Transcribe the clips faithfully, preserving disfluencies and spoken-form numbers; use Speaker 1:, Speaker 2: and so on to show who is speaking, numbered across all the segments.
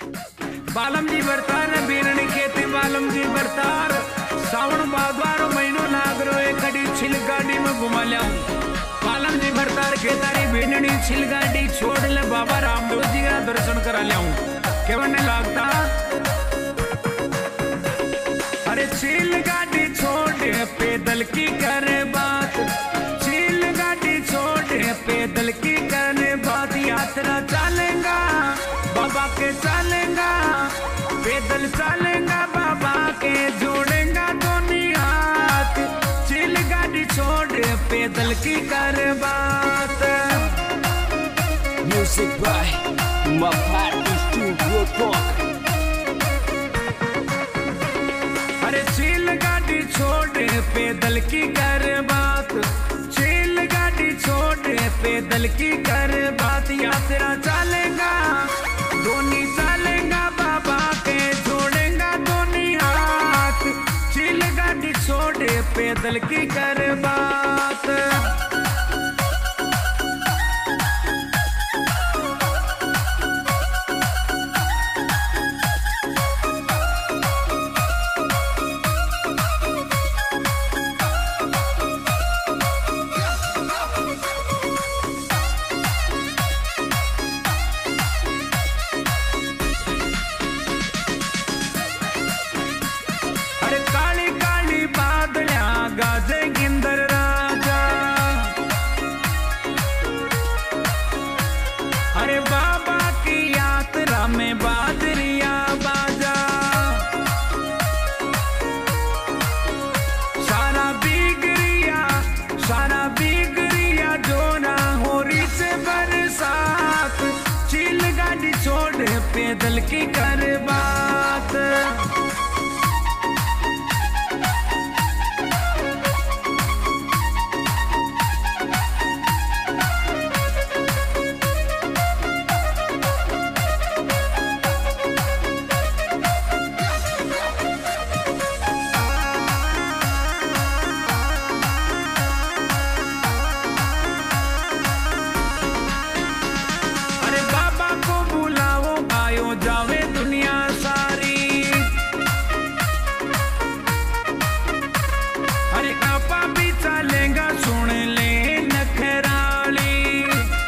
Speaker 1: बालम जी बरतार बीरणी खेती बालम जी बरतार सावन बागवारो महीनो लाग रो एक कड़ी छिल गाड़ी में घुमा लियाऊं। बालम जी बरतार खेतारी बीरणी छिल गाड़ी छोड़ ले बाबा रामदेव जी का दर्शन करा लियाऊं। केवने लागता अरे छिल गाड़ी छोड़ पैदल की करे बात, छिल गाड़ी छोड़ पैदल की करे बात। यात्रा चलेगा बाबा के चलेगा, पैदल चलेगा बाबा के जोड़ेगा दोनों हाथ। छिल गाड़ी छोड़ पैदल की कर बात।
Speaker 2: Music by Mapati Studio Talk।
Speaker 1: अरे छिल गाड़ी छोड़ पैदल की कर बात, छिल गाड़ी छोड़ पैदल की कर बात। यात्रा चलेगा दोनों चलेगा बाबा के जोड़ेगा दोनों हाथ। छिल गाड़ी छोड़ पैदल की कर बात। अरे बाबा की यात्रा में बादरिया बाजा, सारा बिगड़िया सारा बिगड़िया जोना हो रही से बरसात। छिल गाड़ी छोड़ पैदल की कर बात। जावे दुनिया सारी, अरे आपा भी चलेगा सुन ले नखराली।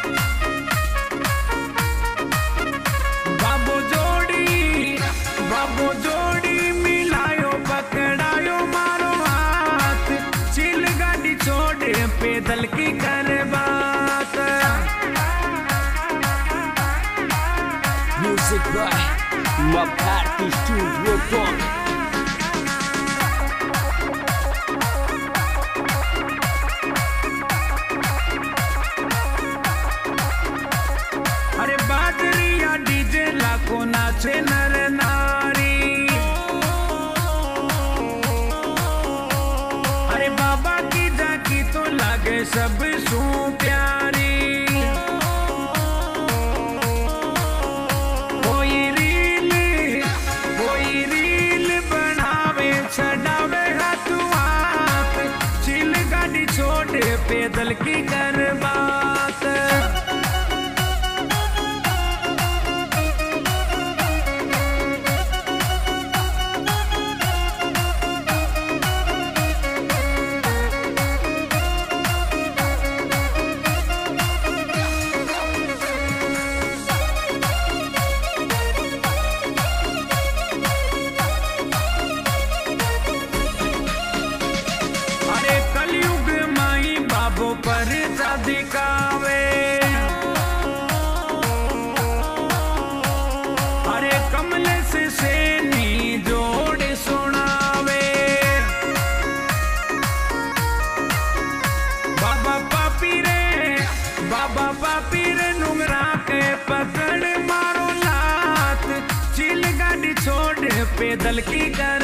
Speaker 1: बाबू जोड़ी बाबू जोड़ी मिलायो पकड़ायो मारो हाथ। छिल गाड़ी छोड़ पैदल की कर बात।
Speaker 2: Music by Mapati Studio Talk।
Speaker 1: अरे बादरिया डीजे लाखों नाचे नर नारी। अरे बाबा की जाकी तो लागे सब सू प्यारी। छड़ावे हाथ हाथ, छिल गाड़ी छोड़ पैदल की कर बात। पर दिखावे अरे कमले से सेनी जोड़ सुनावे। बाबा पापी रे बाबा पापी रे नुंगरा के पकड़ मारो लात। छिल गाड़ी छोड़ पैदल की कर